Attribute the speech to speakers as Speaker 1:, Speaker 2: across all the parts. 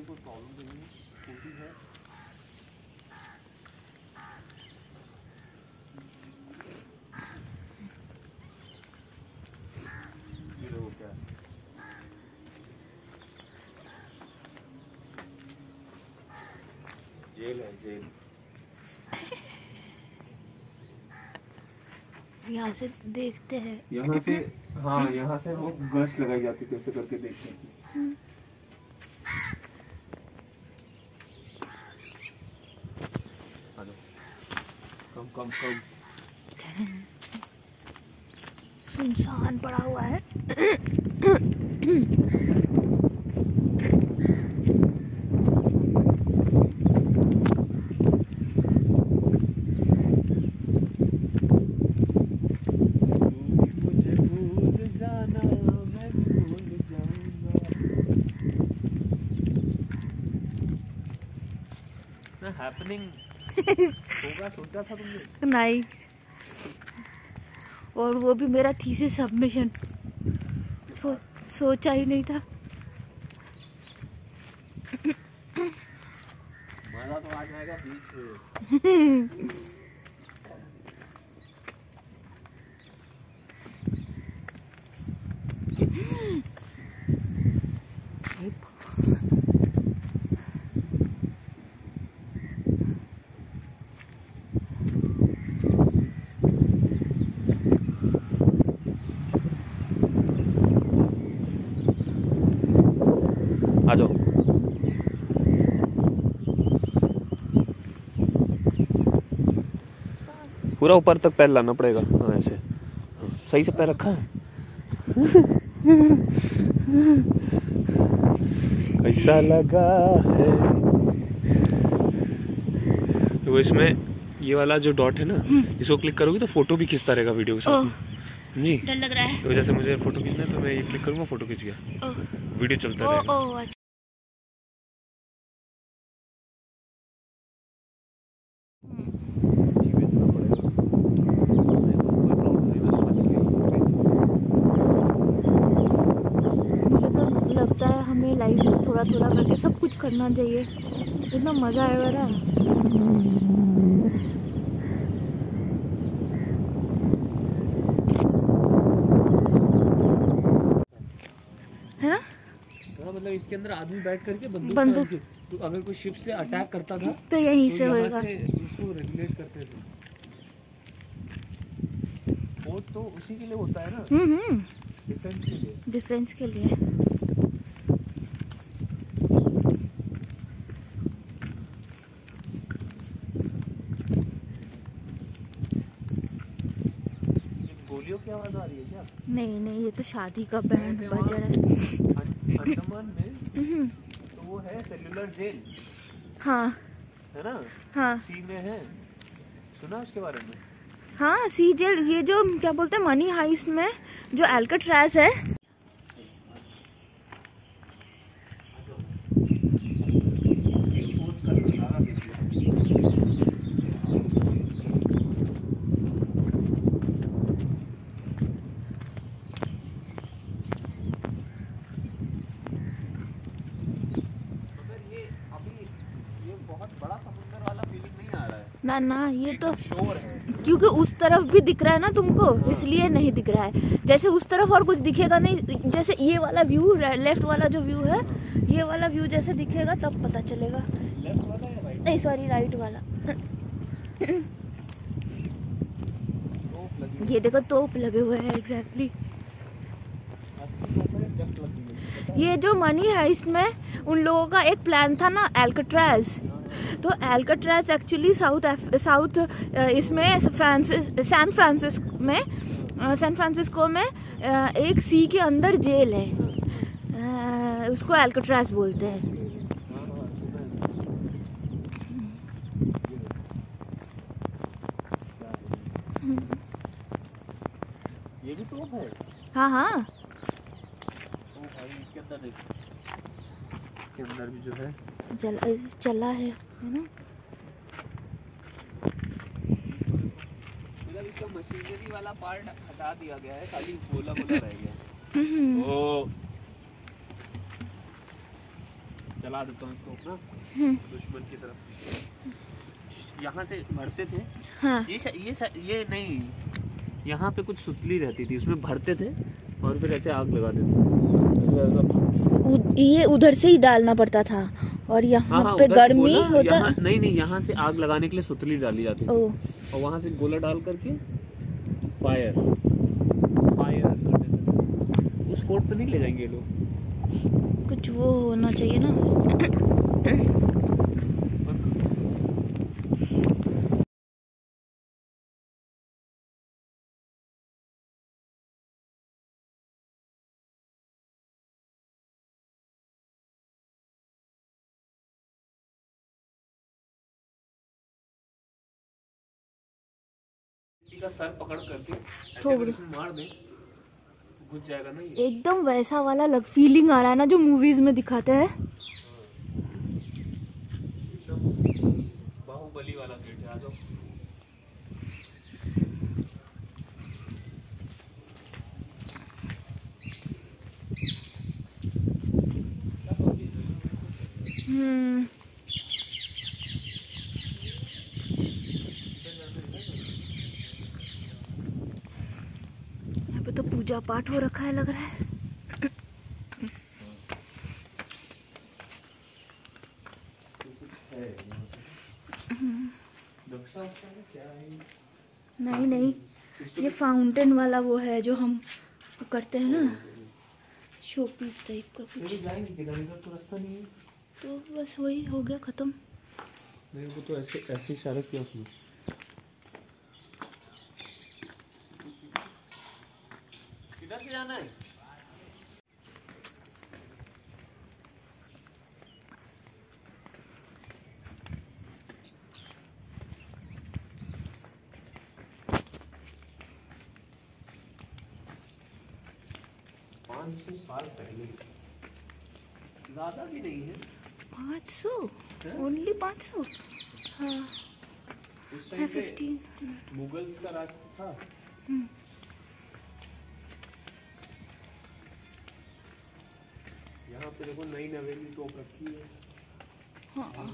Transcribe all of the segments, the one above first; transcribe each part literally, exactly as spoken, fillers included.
Speaker 1: कोई प्रॉब्लम नहीं है, कोशिश है। ये देखो क्या जेल है, जेल।
Speaker 2: यहाँ से देखते हैं।
Speaker 1: यहाँ से हाँ, यहाँ से वो गश्त लगाई जाती थी, ऐसे करके देखते हैं। कम कम कम
Speaker 2: सुनसान पड़ा हुआ है।
Speaker 1: हैपनिंग होगा सोचा था तुमने?
Speaker 2: नहीं, और वो भी मेरा थीसिस सबमिशन, सो, सोचा ही नहीं था।
Speaker 1: मजा तो आ जाएगा बीच में। आ जाओ। पूरा ऊपर तक पैर लाना पड़ेगा। हाँ ऐसे, हाँ, सही से पैर रखा है। कैसा लगा है वो? इसमें ये वाला जो डॉट है ना, इसको क्लिक करोगे तो फोटो भी खींचता रहेगा वीडियो के साथ। जी
Speaker 2: डर लग रहा है।
Speaker 1: तो जैसे मुझे फोटो खींचना है तो मैं ये क्लिक करूँगा, फोटो खींच गया, वीडियो चलता रहेगा।
Speaker 2: ओ, ओ, अच्छा। लगता है हमें लाइफ में थोड़ा थोड़ा करके सब कुछ करना चाहिए, इतना मजा आएगा ना। है ना?
Speaker 1: मतलब इसके अंदर आदमी बैठ करके बंदूक
Speaker 2: बंदूक
Speaker 1: के, तो अगर कोई शिप से अटैक करता था
Speaker 2: तो यहीं
Speaker 1: तो
Speaker 2: से होएगा।
Speaker 1: से उसको रेगुलेट करते थे। वो तो उसी के लिए होता है ना,
Speaker 2: हम्म हम्म
Speaker 1: डिफेंस के लिए।
Speaker 2: डिफेंस के लिए।
Speaker 1: गोलियों की आवाज आ रही है क्या?
Speaker 2: नहीं नहीं, ये तो शादी का बैंड बज रहा है।
Speaker 1: अंडमान में तो वो है सेल्यूलर जेल।
Speaker 2: हाँ
Speaker 1: है ना?
Speaker 2: हाँ
Speaker 1: सी में है, सुना उसके बारे में?
Speaker 2: हाँ, सी जेल, ये जो क्या बोलते हैं मनी हाइस्ट में जो अल्काट्राज़ है। ना ना, ये तो
Speaker 1: शोर है
Speaker 2: क्योंकि उस तरफ भी दिख रहा है ना तुमको, इसलिए नहीं दिख रहा है। जैसे उस तरफ और कुछ दिखेगा नहीं, जैसे ये वाला व्यू, लेफ्ट वाला जो व्यू है, ये वाला व्यू जैसे दिखेगा तब पता चलेगा।
Speaker 1: लेफ्ट वाला या राइट?
Speaker 2: नहीं सॉरी, राइट वाला। ये देखो तोप लगे हुए हैं एग्जैक्टली। ये जो मनी हाइस्ट में उन लोगों का एक प्लान था ना, अल्काट्राज़, तो अल्काट्राज़ एक्चुअली साउथ साउथ इसमें फ्रांसिस सैन फ्रांसिस्को में सैन फ्रांसिस्को में एक सी के अंदर जेल है, उसको अल्काट्राज़ बोलते हैं।
Speaker 1: ये भी तोप है?
Speaker 2: हाँ हाँ,
Speaker 1: ओ भाई इसके अंदर देख, इसके अंदर भी जो है
Speaker 2: जल, चला है है ना।
Speaker 1: मतलब इसका मशीनरी वाला पार्ट हटा दिया गया है, खाली गोला गोला रह गया। ओ चला देता हूँ इसको अपना दुश्मन की तरफ। यहाँ से भरते थे।
Speaker 2: हाँ।
Speaker 1: ये ये ये नहीं, यहाँ पे कुछ सुतली रहती थी, उसमें भरते थे और फिर ऐसे आग लगा देते थे।
Speaker 2: ये उधर से ही डालना पड़ता था और यहाँ
Speaker 1: हाँ,
Speaker 2: पे गर्मी होता।
Speaker 1: नहीं नहीं, यहाँ से आग लगाने के लिए सुतली डाली जाती थी और वहाँ से गोला डाल करके फायर फायर करते थे। उस फोर्ट पे नहीं ले जाएंगे लोग,
Speaker 2: कुछ वो होना चाहिए ना।
Speaker 1: का सर पकड़ करके ऐसे मार दे, घुस जाएगा ना ये।
Speaker 2: एकदम वैसा वाला लग फीलिंग आ रहा है ना जो मूवीज में दिखाते हैं।
Speaker 1: बाहुबली वाला गेट है, आ जाओ।
Speaker 2: हम्म तो पूजा पाठ हो रखा है लग रहा है। नहीं नहीं, ये फाउंटेन वाला वो है जो हम करते हैं ना, शो पीस टाइप का कुछ।
Speaker 1: तो रास्ता नहीं है,
Speaker 2: तो बस वही हो गया खत्म।
Speaker 1: मेरे को तो ऐसे ऐसे इशारा किया उसने। किधर से जाना है? पाँच सौ साल पहले, ज्यादा भी नहीं है।
Speaker 2: पाँच सौ? ओनली पाँच सौ? हाँ।
Speaker 1: उस टाइम पे मुगल्स का राज था। यहाँ पे देखो नई नवेली तोप रखी है। हाँ।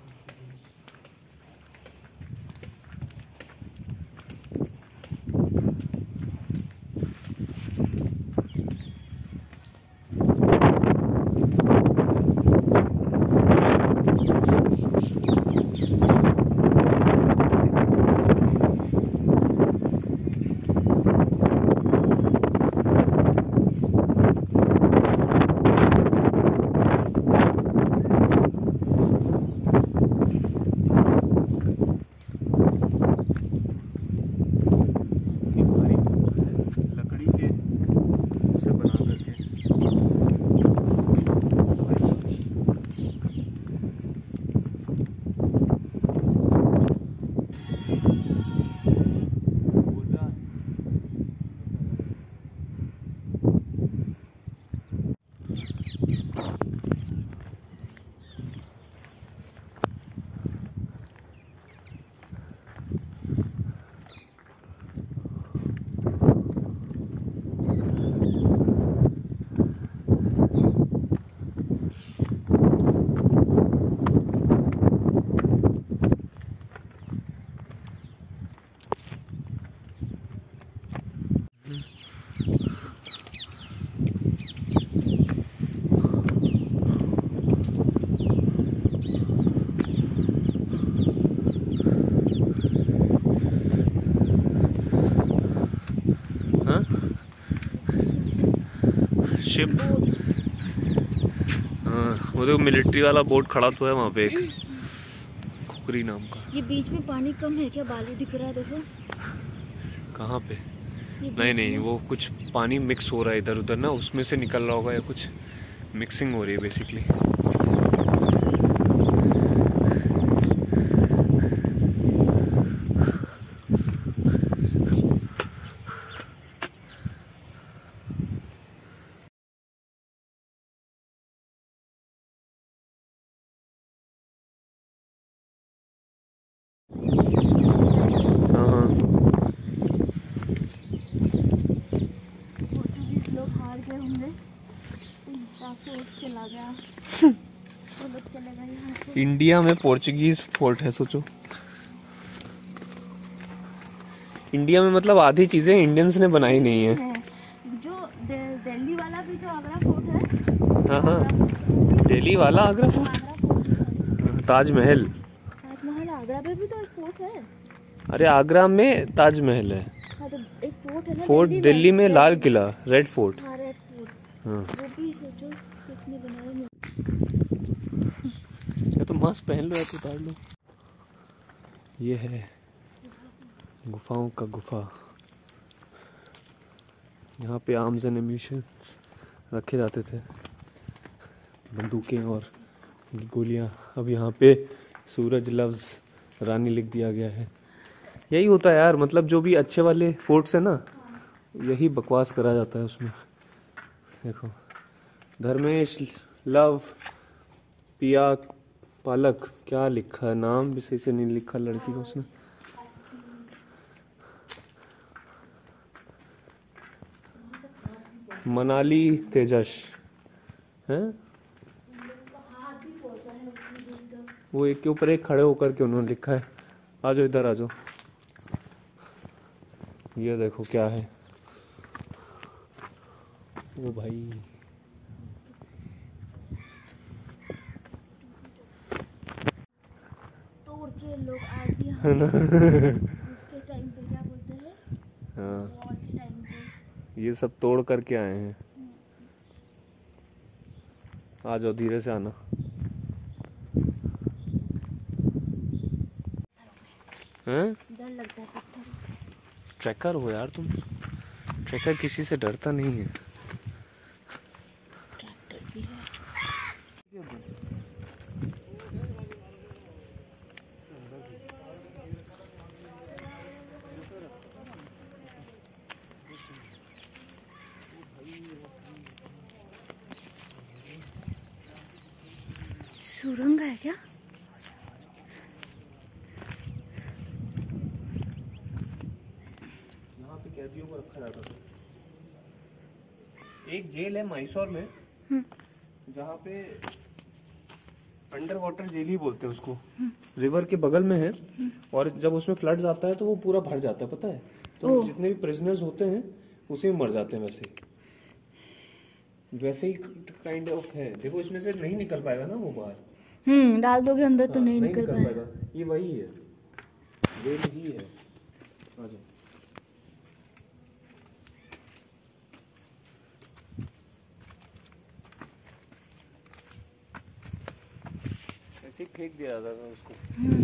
Speaker 1: शिप। हाँ, वो देखो मिलिट्री वाला बोट खड़ा तो है वहाँ पे एक, खुकरी नाम का।
Speaker 2: ये बीच में पानी कम है क्या? बालू दिख रहा है देखो।
Speaker 1: कहाँ पे? नहीं नहीं, वो कुछ पानी मिक्स हो रहा है इधर उधर ना, उसमें से निकल रहा होगा या कुछ मिक्सिंग हो रही है बेसिकली।
Speaker 2: लोग हार गए होंगे, चला गया। और
Speaker 1: इंडिया में पोर्चुगीज फोर्ट है, सोचो। इंडिया में मतलब आधी चीजें इंडियंस ने बनाई नहीं है।
Speaker 2: जो दिल्ली वाला भी जो आगरा फोर्ट है,
Speaker 1: हाँ हाँ, दिल्ली वाला आगरा फोर्ट, ताजमहल।
Speaker 2: ताजमहल आगरा में भी तो एक फोर्ट है।
Speaker 1: अरे आगरा में ताजमहल है।
Speaker 2: हाँ, तो एक फोर्ट है ना
Speaker 1: फोर्ट
Speaker 2: दिल्ली,
Speaker 1: दिल्ली में लाल किला, रेड फोर्ट।
Speaker 2: हाँ, रेड फोर्ट।
Speaker 1: हाँ,
Speaker 2: वो भी सोचो किसने बनाया।
Speaker 1: ये तो मास्क पहन लो या तो उतार लो। ये है गुफाओं का गुफा। यहाँ पे आर्म्स एंड एम्यूनिशंस रखे जाते थे, बंदूकें और गोलियाँ। अब यहाँ पे सूरज लव्स रानी लिख दिया गया है। यही होता है यार, मतलब जो भी अच्छे वाले फोर्ट्स है ना, यही बकवास करा जाता है उसमें। देखो, धर्मेश लव पिया पालक, क्या लिखा है, नाम भी सही से नहीं लिखा लड़की का उसने। मनाली तेजस है, वो एक के ऊपर एक खड़े होकर के उन्होंने लिखा है। आ जाओ इधर आ जाओ, ये देखो क्या है वो भाई।
Speaker 2: तोड़ के लोग आगे
Speaker 1: है ना।
Speaker 2: उसके टाइम पे क्या बोलते हैं,
Speaker 1: हाँ,
Speaker 2: वॉर के टाइम पे
Speaker 1: ये सब तोड़ करके आए हैं। आ जाओ, धीरे से आना। हैं?
Speaker 2: डर लगता है पत्थर।
Speaker 1: ट्रैकर हो यार तुम, ट्रैकर किसी से डरता नहीं है।
Speaker 2: ट्रैक्टर भी है। सुरंग है क्या?
Speaker 1: यहाँ पे कैदियों को रखा जाता था। एक जेल है मैसूर में, जहाँ पे अंडर वाटर जेल ही बोलते हैं उसको, रिवर के बगल में है। और जब उसमें फ्लड्स आता है तो वो पूरा भर जाता है, पता है। तो जितने भी प्रिजनर्स होते हैं उसी में मर जाते हैं। वैसे वैसे ही काइंड ऑफ है। देखो, इसमें से नहीं निकल पाएगा ना वो बाहर।
Speaker 2: हम्म डाल दोगे अंदर तो
Speaker 1: हाँ,
Speaker 2: नहीं,
Speaker 1: नहीं
Speaker 2: निकल
Speaker 1: निकल
Speaker 2: पाएगा।
Speaker 1: पाएगा। ये वही है, जेल ही है। आ जाओ। ऐसे ही फेंक दिया जाता था उसको।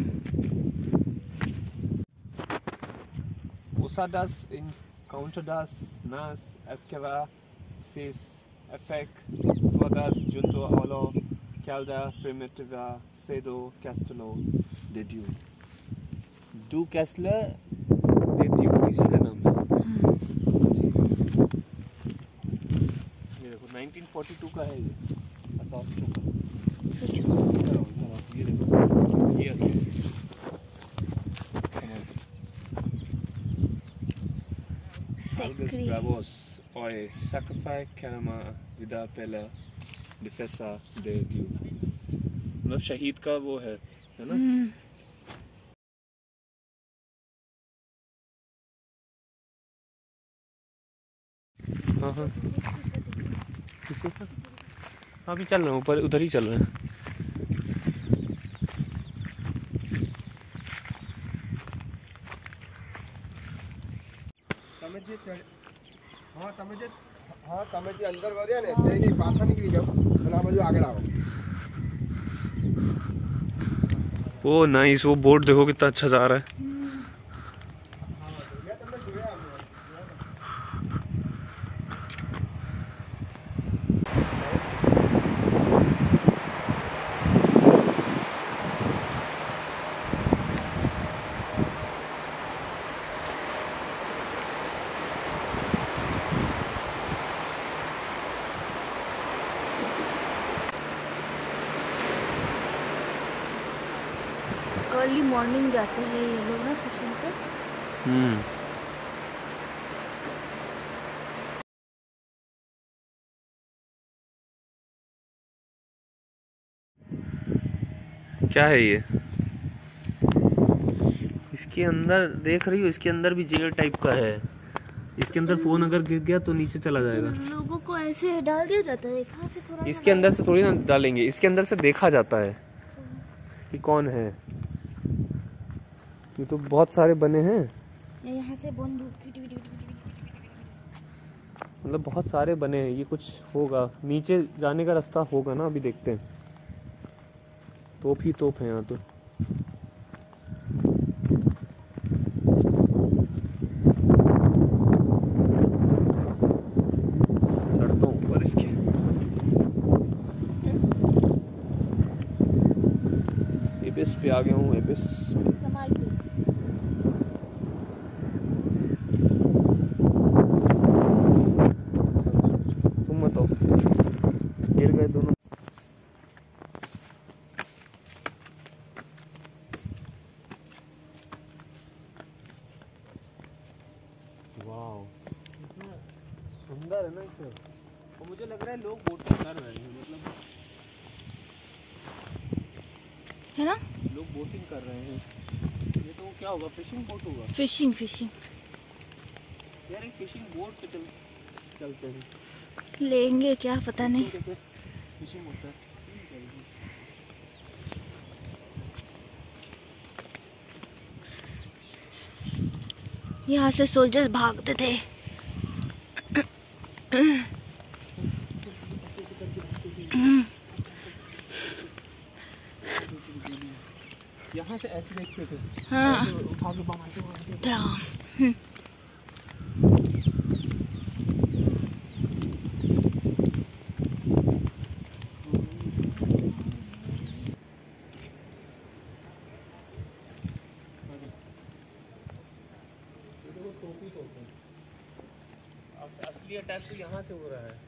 Speaker 1: Usadas encontradas nas escavações efetuadas junto ao calda primitiva do Castelo de Diu। Do Castelo de Diu, इसी का नाम है। ये देखो नाइनटीन फोर्टी टू का है ये, अगस्त का। ये देखो, ये असली Algas bravos oi sacrifice carama vida pela defesa de Diu। मतलब शहीद का वो है है ना। हाँ हाँ, किसके ऊपर? हाँ, अभी चल रहे हैं ऊपर, उधर ही चल रहे हैं।
Speaker 3: हाँ તમે જે હા તમે જે અંદર વર્યા ને તે ની પાછા નીકળી જાવ અને આ બાજુ આગળ આવો।
Speaker 1: ओ नाइस, वो बोट देखो कितना अच्छा जा रहा है।
Speaker 2: अर्ली मॉर्निंग जाते हैं ये लोग ना फिशिंग पे।
Speaker 1: हम्म क्या है ये? इसके अंदर देख रही हो, इसके अंदर भी जेल टाइप का है। इसके अंदर फोन अगर गिर गया तो नीचे चला जाएगा।
Speaker 2: लोगों को ऐसे डाल दिया जाता है, कहाँ से थोड़ा
Speaker 1: इसके अंदर से थोड़ी ना डालेंगे, इसके अंदर से देखा जाता है कि कौन है। ये तो बहुत सारे बने हैं,
Speaker 2: यहाँ से बंद
Speaker 1: मतलब बहुत सारे बने हैं। ये कुछ होगा, नीचे जाने का रास्ता होगा ना, अभी देखते हैं। तोप ही तोप है यहाँ तो। चढ़ता हूँ ऊपर इसके। एबिस पे आ गया हूँ, एबिस। तुम मत आओ, गिर गए दोनों। वाओ, कितना सुंदर है ना इसे। और मुझे लग रहा है लोग बोटिंग कर रहे हैं, मतलब
Speaker 2: है ना,
Speaker 1: लोग बोटिंग कर रहे हैं। ये तो क्या होगा, फिशिंग बोट होगा।
Speaker 2: फिशिंग फिशिंग
Speaker 1: यार एक फिशिंग बोट पे चल चलते हैं,
Speaker 2: लेंगे क्या पता नहीं।
Speaker 1: कैसे फिशिंग होता है।
Speaker 2: यहाँ से सोल्जर्स भागते थे।
Speaker 1: यहाँ से ऐसे देखते थे।
Speaker 2: हाँ,
Speaker 1: उठा के बम ऐसे मारते थे।
Speaker 2: हम्म।
Speaker 1: असली अटैक तो यहाँ से हो रहा है।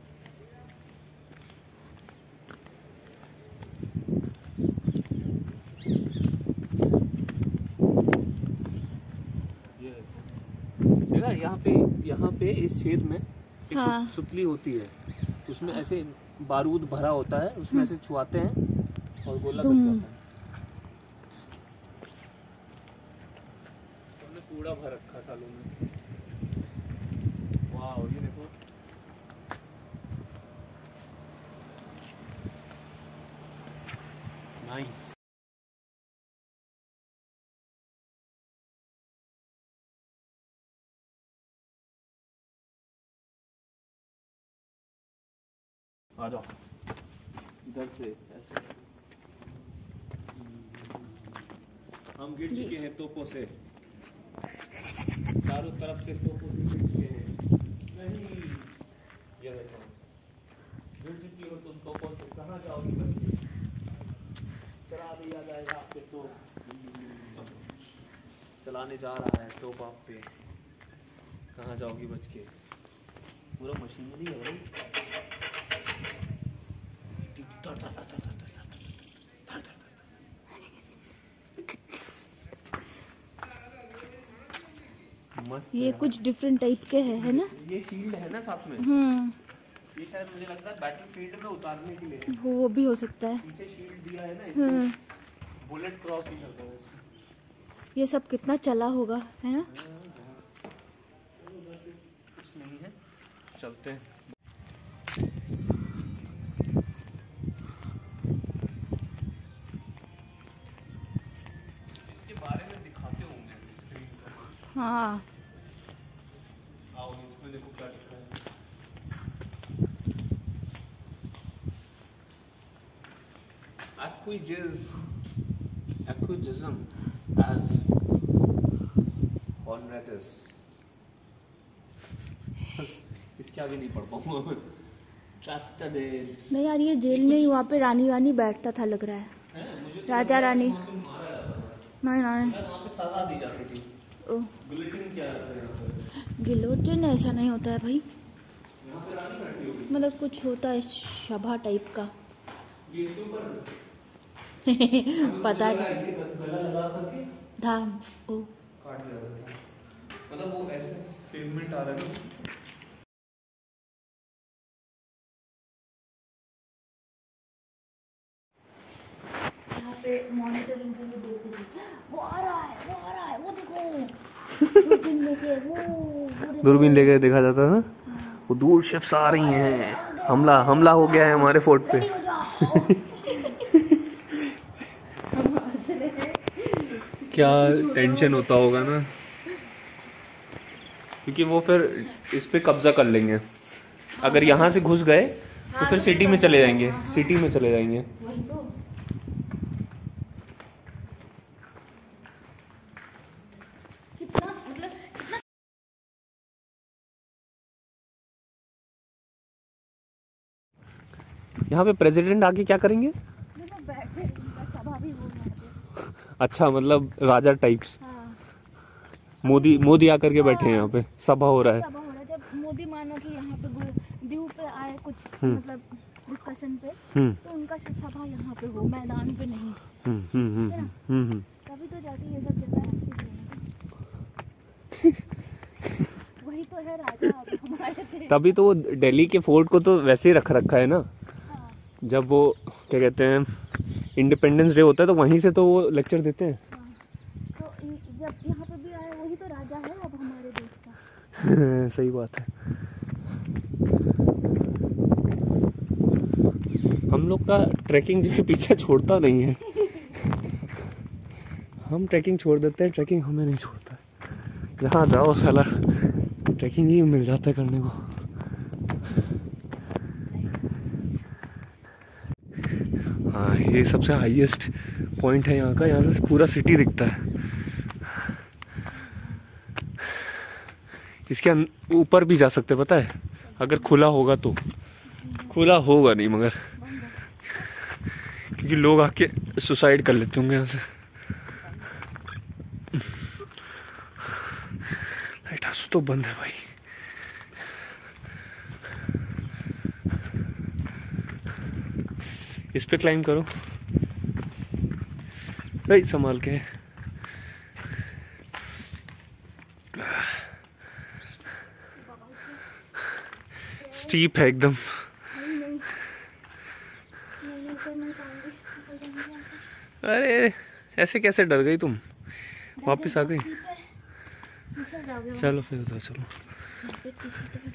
Speaker 1: देखा यहाँ पे, यहाँ पे इस छेद में एक
Speaker 2: हाँ।
Speaker 1: सुतली होती है, उसमें ऐसे बारूद भरा होता है, उसमें ऐसे छुआते हैं और गोला बच जाता है। हमने कूड़ा भर रखा सालों में। वाह, ये देखो नाइस। आ जाओ इधर से ऐसे। हम गिर चुके हैं तोपों से, चारों तरफ से तोपों से गिर चुके हैं। नहीं, ये देखो गिर चुकी हो तुम तोपों से, कहाँ जाओगी बच्चे? चला दिया जाएगा आपके तो। चलाने जा रहा है तोप आप पे, कहाँ जाओगी बच के? पूरा मशीनरी है भाई। मस्त
Speaker 2: ये
Speaker 1: है।
Speaker 2: कुछ डिफरेंट टाइप के है, है ना?
Speaker 1: ये शील्ड है ना साथ में।
Speaker 2: हम्म,
Speaker 1: ये शायद मुझे लगता है बैटलफील्ड में उतारने के लिए।
Speaker 2: वो भी हो सकता है।
Speaker 1: पीछे शील्ड दिया है ना, इसको बुलेट क्रॉस नहीं करता है।
Speaker 2: ये सब कितना चला होगा, है ना?
Speaker 1: कुछ नहीं है, चलते हैं। इसके बारे में दिखाते होंगे स्क्रीन पर।
Speaker 2: हाँ,
Speaker 1: आओ इसमें देखो क्या लिखा है। Acquiesce, acquiescism as Hornetus. इसके आगे नहीं पढ़ पाऊंगा। Trusted is.
Speaker 2: नहीं यार, ये जेल नहीं, वहाँ पे रानी वानी बैठता था लग रहा है, राजा रानी। नहीं नहीं,
Speaker 1: वहाँ पे सजा दी जाती थी।
Speaker 2: ओ,
Speaker 1: गिलोटिन क्या है यहाँ पे?
Speaker 2: गिलोटिन ऐसा नहीं होता है भाई,
Speaker 1: यहाँ पे रानी बैठी होगी।
Speaker 2: मतलब कुछ होता है सभा टाइप का।
Speaker 1: ये इसके ऊपर
Speaker 2: पता नहीं,
Speaker 1: ऐसे गला लगा करके
Speaker 2: धाम ओ
Speaker 1: काट दिया था। मतलब वो ऐसे पेमेंट आ रहा है।
Speaker 2: यहाँ पे मॉनिटरिंग के लिए देखते थे, वो आ रहा है वो आ रहा है वो देखो, दूरबीन लेके वो
Speaker 1: दूरबीन लेके देखा जाता है ना, वो दूर शिप्स आ रही हैं, हमला हमला हो गया है हमारे फोर्ट पे। क्या टेंशन होता होगा ना, क्योंकि वो फिर इस पे कब्जा कर लेंगे। अगर यहाँ से घुस गए तो फिर सिटी में चले जाएंगे, सिटी में चले जाएंगे। यहाँ पे प्रेसिडेंट आके क्या करेंगे? अच्छा, मतलब राजा टाइप्स। हाँ। मोदी मोदी आकर के बैठे हैं यहाँ पे, सभा हो रहा है।
Speaker 2: सभा हो रहा है। जब मोदी मानो कि यहाँ पे ड्यू पे आए कुछ मतलब डिस्कशन पे, तो उनका सभा यहाँ पे हो, मैदान पे नहीं। हम्म हम्म हम्म तभी तो जाके ये सब चलता है। वही तो है राजा हमारे। तभी तो वो
Speaker 1: दिल्ली के फोर्ट को तो वैसे ही रख रखा है ना। जब वो क्या कहते हैं इंडिपेंडेंस डे होता है तो वहीं से तो वो लेक्चर देते हैं।
Speaker 2: तो जब यहाँ पे भी आए, वही तो राजा है अब हमारे देश का।
Speaker 1: सही बात है। हम लोग का ट्रैकिंग जो है पीछे छोड़ता नहीं है। हम ट्रैकिंग छोड़ देते हैं, ट्रैकिंग हमें नहीं छोड़ता। जहाँ जाओ साला ट्रैकिंग ही मिल जाता है करने को। हाँ, ये सबसे हाईएस्ट पॉइंट है यहाँ का, यहाँ से पूरा सिटी दिखता है। इसके ऊपर भी जा सकते, पता है, अगर खुला होगा तो। खुला होगा नहीं मगर, क्योंकि लोग आके सुसाइड कर लेते होंगे यहाँ से। लाइट हाउस तो बंद है भाई। इस पे क्लाइंब करो भाई, संभाल के। स्टीप है एकदम। अरे ऐसे कैसे डर गई तुम? वापस आ गई? चलो फिर उधर चलो।